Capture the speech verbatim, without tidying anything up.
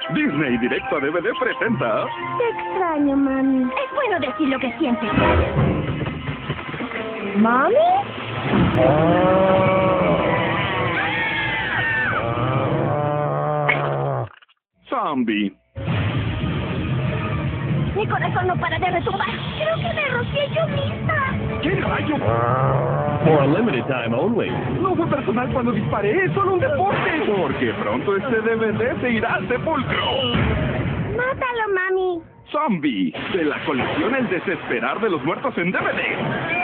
Disney Directo a D V D presenta... Te extraño, mami. Es bueno decir lo que sientes. ¿Mami? Zombie. Mi corazón no para de retumbar. Creo que me rocié yo misma. ¿Qué rayo? For a limited time only. No fue personal cuando disparé, es solo un deporte. Porque pronto este D V D se irá al sepulcro. Mátalo, mami. Zombie, de la colección El Desesperar de los Muertos en D V D.